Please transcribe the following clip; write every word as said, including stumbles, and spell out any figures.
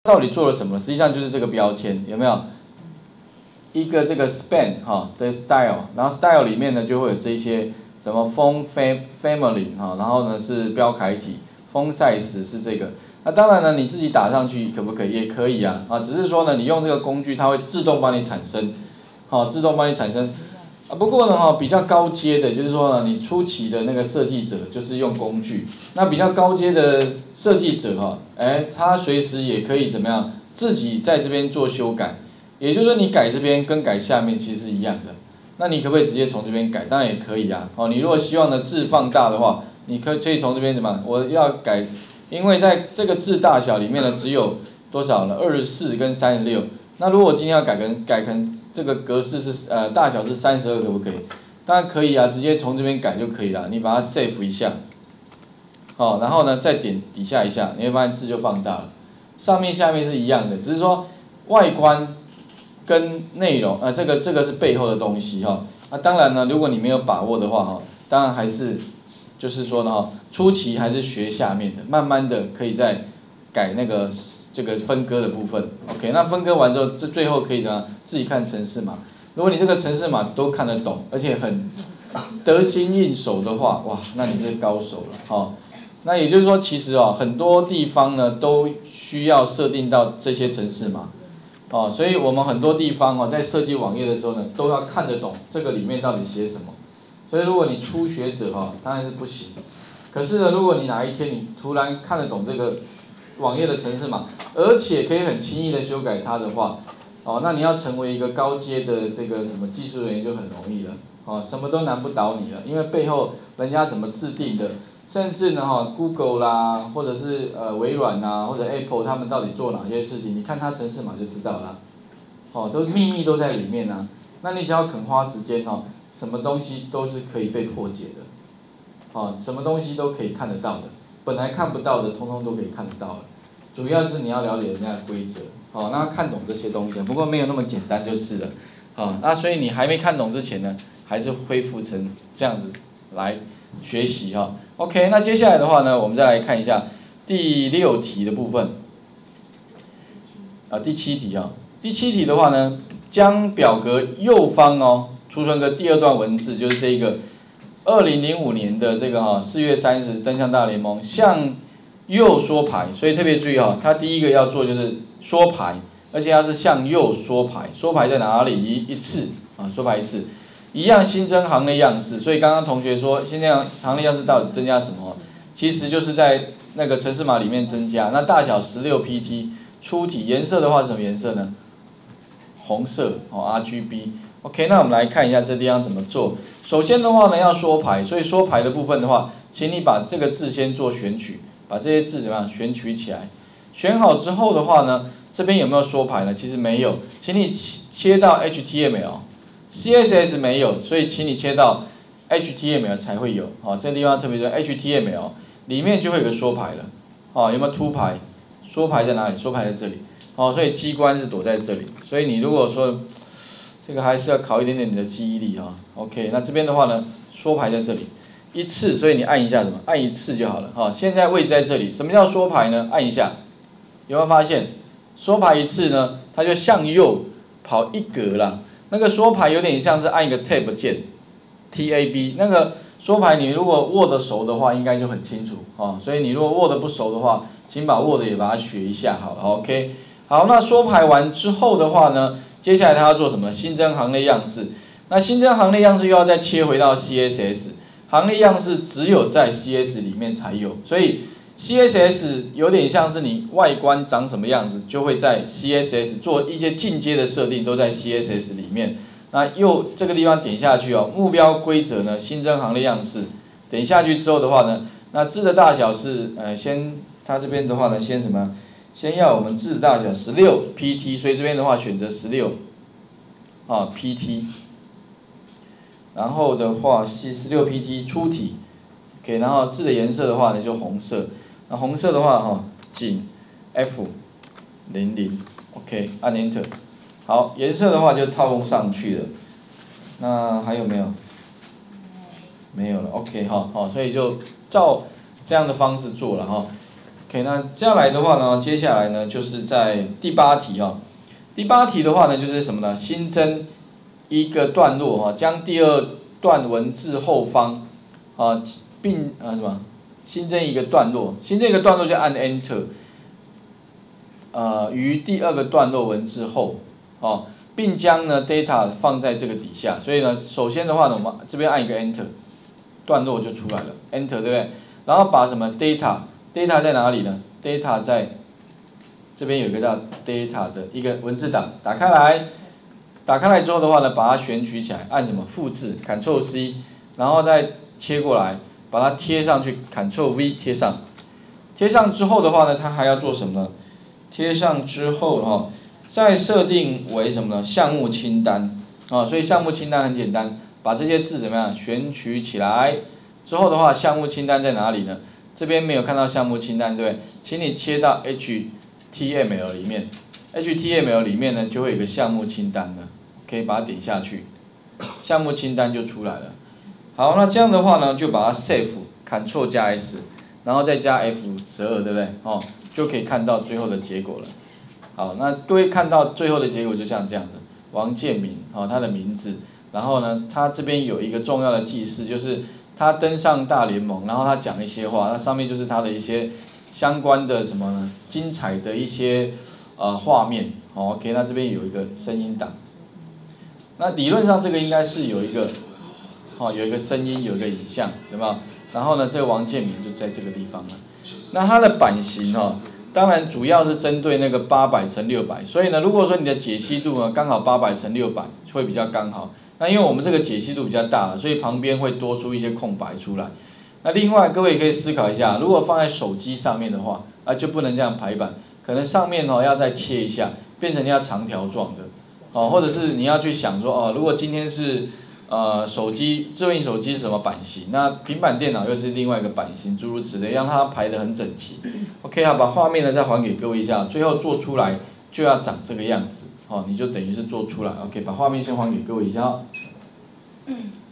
到底做了什么？实际上就是这个标签，有没有？一个这个 span 哈的 style， 然后 style 里面呢就会有这些什么 font family 哈，然后呢是标楷体 ，font size 是这个。那当然呢，你自己打上去可不可以？也可以啊，啊，只是说呢，你用这个工具，它会自动帮你产生，好，自动帮你产生。啊，不过呢，哈，比较高阶的，就是说呢，你初期的那个设计者就是用工具，那比较高阶的设计者哈，哎，他随时也可以怎么样，自己在这边做修改，也就是说你改这边跟改下面其实是一样的，那你可不可以直接从这边改？当然也可以啊，哦，你如果希望呢字放大的话，你可可以从这边怎么，我要改，因为在这个字大小里面呢，只有多少呢？二十四跟三十六，那如果我今天要改成改成这个格式是呃大小是三十二，可不可以？当然可以啊，直接从这边改就可以了。你把它 save 一下，好，然后呢再点底下一下，你会发现字就放大了。上面下面是一样的，只是说外观跟内容，呃，这个这个是背后的东西哈。那、啊、当然呢，如果你没有把握的话哈，当然还是就是说呢哈，初期还是学下面的，慢慢的可以再改那个。这个分割的部分 ，OK， 那分割完之后，这最后可以怎样？自己看程式码。如果你这个程式码都看得懂，而且很得心应手的话，哇，那你是高手了，哦。那也就是说，其实哦，很多地方呢都需要设定到这些程式码，哦，所以我们很多地方哦，在设计网页的时候呢，都要看得懂这个里面到底写什么。所以如果你初学者哈，当然是不行。可是呢，如果你哪一天你突然看得懂这个网页的程式码，而且可以很轻易的修改它的话，哦，那你要成为一个高阶的这个什么技术人员就很容易了，哦，什么都难不倒你了，因为背后人家怎么制定的，甚至呢哈 ，Google 啦，或者是呃微软呐，或者 Apple 他们到底做哪些事情，你看它程式码就知道了，哦，都秘密都在里面啊，那你只要肯花时间哦，什么东西都是可以被破解的，哦，什么东西都可以看得到的，本来看不到的，通通都可以看得到了。主要是你要了解人家的规则，哦，那看懂这些东西，不过没有那么简单就是了，哦，那所以你还没看懂之前呢，还是恢复成这样子来学习哈。OK， 那接下来的话呢，我们再来看一下第六题的部分，啊，第七题啊，第七题的话呢，将表格右方哦储存个第二段文字，就是这一个二零零五年的这个哈四月三十登项大联盟向右缩排，所以特别注意哈，它第一个要做就是缩排，而且它是向右缩排，缩排在哪里？一一次啊，缩排一次，一样新增行列样式。所以刚刚同学说，新增行列样式到底增加什么？其实就是在那个程式码里面增加。那大小十六 P T， 出体颜色的话是什么颜色呢？红色哦 ，R G B。OK， 那我们来看一下这地方怎么做。首先的话呢，要缩排，所以缩排的部分的话，请你把这个字先做选取。把这些字怎么样选取起来？选好之后的话呢，这边有没有缩排呢？其实没有，请你切到 H T M L，C S S 没有，所以请你切到 H T M L 才会有。哦，这个地方特别是 H T M L 里面就会有个缩排了。哦，有没有凸排？缩排在哪里？缩排在这里。哦，所以机关是躲在这里。所以你如果说这个还是要考一点点你的记忆力哈。OK， 那这边的话呢，缩排在这里。一次，所以你按一下什么？按一次就好了。好，现在位置在这里。什么叫缩排呢？按一下，有没有发现？缩排一次呢，它就向右跑一格啦。那个缩排有点像是按一个 Tab 键 ，T A B。那个缩排你如果握得熟的话，应该就很清楚哦。所以你如果握得不熟的话，请把握的也把它学一下好了。OK， 好，那缩排完之后的话呢，接下来它要做什么？新增行列样式。那新增行列样式又要再切回到 C S S。行列样式只有在 C S 里面才有，所以 C S S 有点像是你外观长什么样子，就会在 C S S 做一些进阶的设定，都在 C S S 里面。那右这个地方点下去哦，目标规则呢，新增行列样式，点下去之后的话呢，那字的大小是呃先它这边的话呢，先什么？先要我们字大小十六 P T， 所以这边的话选择十六啊 P T。然后的话是十六 P T 出体 ，OK， 然后字的颜色的话呢就红色，那红色的话哈，井 F 零零 ，OK， 按 Enter， 好，颜色的话就套用上去了，那还有没有？没有了 ，OK 哈，好，所以就照这样的方式做了哈。 OK， 那接下来的话呢，接下来呢就是在第八题啊、哦，第八题的话呢就是什么呢？新增一个段落哈、哦，将第二段文字后方啊并啊什么新增一个段落，新增一个段落就按 Enter， 呃于第二个段落文字后哦，并将呢 data 放在这个底下，所以呢首先的话呢我们这边按一个 Enter， 段落就出来了 Enter 对不对？然后把什么 data data 在哪里呢 ？data 在这边有一个叫 data 的一个文字档，打开来，打开来之后的话呢，把它选取起来，按什么复制 ，Ctrl C， 然后再切过来，把它贴上去 ，Ctrl V 贴上。贴上之后的话呢，它还要做什么呢？贴上之后哈、哦，再设定为什么呢？项目清单啊、哦，所以项目清单很简单，把这些字怎么样选取起来之后的话，项目清单在哪里呢？这边没有看到项目清单，对不对？请你切到 H T M L 里面 ，H T M L 里面呢就会有个项目清单的，可以把它点下去，项目清单就出来了。好，那这样的话呢，就把它 save，Ctrl 加 S， 然后再加 F 十二，对不对？哦，就可以看到最后的结果了。好，那各位看到最后的结果就像这样子，王建民，哦，他的名字，然后呢，他这边有一个重要的记事，就是他登上大联盟，然后他讲一些话，那上面就是他的一些相关的什么呢？精彩的一些呃画面，哦 ，OK， 那这边有一个声音档，那理论上这个应该是有一个，哦，有一个声音，有一个影像，对吧？然后呢，这个王建民就在这个地方了。那它的版型哦，当然主要是针对那个八百乘六百，所以呢，如果说你的解析度呢刚好八百乘六百会比较刚好。那因为我们这个解析度比较大，所以旁边会多出一些空白出来。那另外各位可以思考一下，如果放在手机上面的话，啊就不能这样排版，可能上面哦要再切一下，变成要长条状的，哦，或者是你要去想说哦，如果今天是呃手机智慧型手机是什么版型，那平板电脑又是另外一个版型，诸如此类，让它排得很整齐。OK 好，把画面呢再还给各位一下，最后做出来就要长这个样子，哦，你就等于是做出来。OK， 把画面先还给各位一下。